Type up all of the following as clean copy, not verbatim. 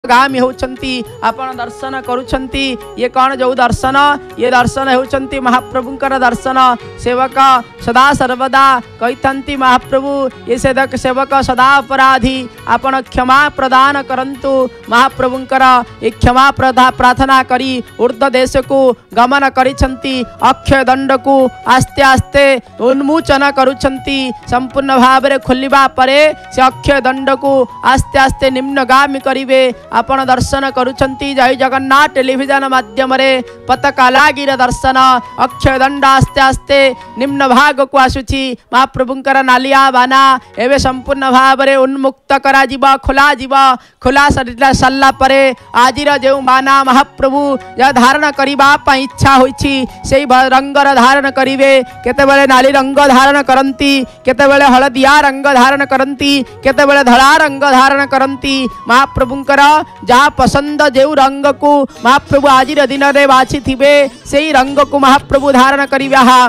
गामी होउछंती आपण दर्शन करूछंती। ये कौन जो दर्शन, ये दर्शन होउछंती महाप्रभुंकर दर्शन। सेवक सदा सर्वदा कहिथंती महाप्रभु ये सेवक सदा अपराधी आपण क्षमा प्रदान करंतु। महाप्रभुंकर ये क्षमा प्रार्थना करी ऊर्ध्व देश को गमन करिछंती। अक्षय दंड को आस्ते आस्ते उन्मोचन करूछंती। संपूर्ण भाव रे खोलिबा परे से अक्षय दंड को आस्ते आस्ते निम्नगामी करिवे। आपण दर्शन करूछंती। जय जगन्नाथ टेलीविजन माध्यम रे पताका लागिर दर्शन। अक्षय दंड आस्ते आस्ते निम्न भाग को आसुची। महाप्रभुंकर नालिया बाना एवं संपूर्ण भाव रे उन्मुक्त करा जीवा, खोला जीवा। खोला सल्ला परे आजिर जो बाना महाप्रभु या धारण करिबा पई इच्छा होईची सेई रंगर धारण करिवे। केतेबेले नाली रंग धारण करंती, केतेबेले हळदिया रंग धारण करंती, केतेबेले धळा रंग धारण करंती। महाप्रभुंकर जहाँ पसंद जो रंग को महाप्रभु आज दिन में बाछी थे से रंग को महाप्रभु धारण करिवा।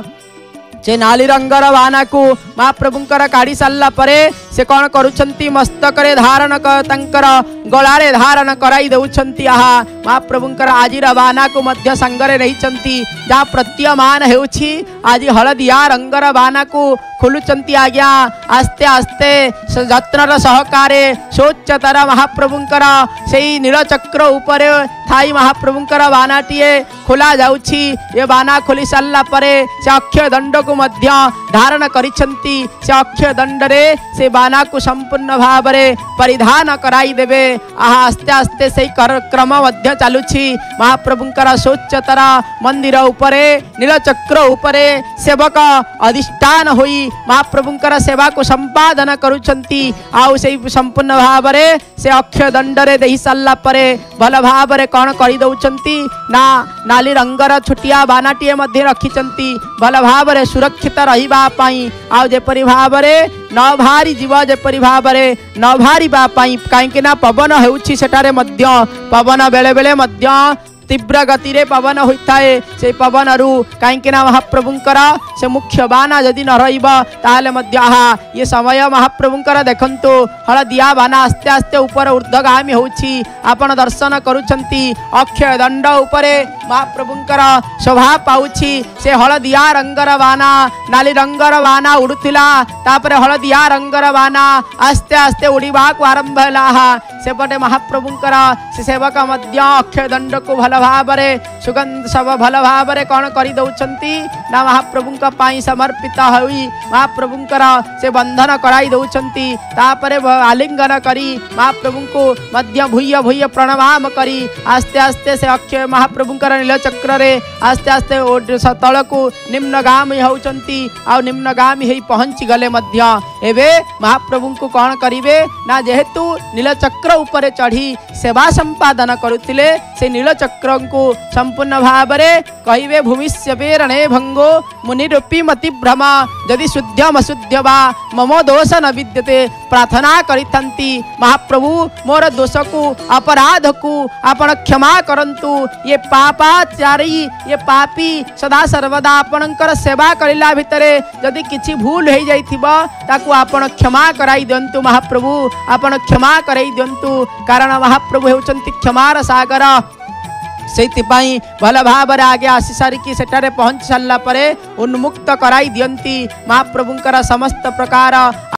से नाली रंगर बाना को महाप्रभुंकर काढ़ी सारा परे से कौन करुछंती मस्तक रे धारण कर गलारे धारण कराई दउछंती। आहा महाप्रभुंकर आजिर बाना को मध्य संगरे रहिछंती। जहाँ प्रतीयमान हेउछि आज हळदिया रंगर बाना को खोलुचंती। आज्ञा आस्ते आस्ते जत्नर सहकारे सोच्चतर महाप्रभुंकर सेई नीलचक्र उपरे थाई महाप्रभुंकर बानाटीए खोला जाउछि। ये बाना खोली सारा परे से अक्षय दंड को मध्य धारण करिछंती। से अक्षय दंड रे से बाना को संपूर्ण भाव रे परिधान कराई देबे। आहा आस्ते आस्ते से क्रम मध्य चालुछि। महाप्रभुंकर सोच्चतर मंदिर उपरे नीलचक्र उपरे सेवक अधिष्ठान होई महाप्रभुंकर सेवा को संपादन करुछंती। आउ से संपूर्ण भाव रे से अक्षय दंड रे देहि सारा परे भल भाव रे कौन करि दउछंती ना नाली रंगर छुटिया बानाटीए मध्य रखिछंती भल भाव रे सुरक्षित रहिबा पई। आउ जेपरि भाव रे न भारी जीव जेपरि भाव रे न भारीबा पई। काहेकि ना पवन हेउछि सेटारे मध्य पवन बेले बेले मध्य तीव्र गति रे पवन होता है। से पवन रु कहीं महाप्रभुंकर से मुख्य बाना जदि न रहा मध्य आहा ये समय महाप्रभुंकर देखंतु हळदिया बाना आस्ते आस्ते ऊपर ऊर्ध्वगामी होछि। आपण दर्शन करूछंती अक्षय दंड उपरे महाप्रभुंकर शोभा पाउछि। से हळदिया रंगर बाना नाली रंगर बाना उड़ुथिला तापरे हळदिया रंगर बाना आस्ते आस्ते उड़ीबा को आरंभ होला। सेपटे महाप्रभुंकर से सेवक मध्य अक्षय दंड को भल भाव सुगंध सब भल भाव कौन कर दउछंती ना महाप्रभुंक पाई समर्पित होई महाप्रभुंकर से बंधन कराई दउछंती। तापरे आलिंगन करी महाप्रभु को मध्य भूय भूय प्रणाम करी आस्ते आस्ते से अक्षय महाप्रभुंकर नीलचक्र रे आस्ते आस्ते तल को निम्नगामी होउछंती। आ निम्नगामी होई पहुंची गले मध्य एबे महाप्रभु को कौन करिवे ना जेहेतु नीलचक्र ऊपर चढ़ी सेवा संपादन करुथिले से नीलचक्र को संपूर्ण भाव रे कहिवे भूमिष्य बेरणे भंगो मुनिरूपी मति भ्रम यदि शुद्धम अशुद्ध वा मम दोष न विद्यते। प्रार्थना करिथंती महाप्रभु मोर दोष को अपराध को आपण क्षमा करंतु। ये पापाचारी ये पापी सदा सर्वदा आपणकर सेवा करिला भितरे यदि किछि भूल हो जाइथिबो ताकू आपण क्षमा कराई दियंतु। महाप्रभु आपण क्षमा कराई दियंतु कारण महाप्रभु हेउचंती क्षमार सागर। से भल भाव आगे आसी सारिकी सेठारे पहुंच सारा परे उन्मुक्त कराई दियंती महाप्रभुंकर समस्त प्रकार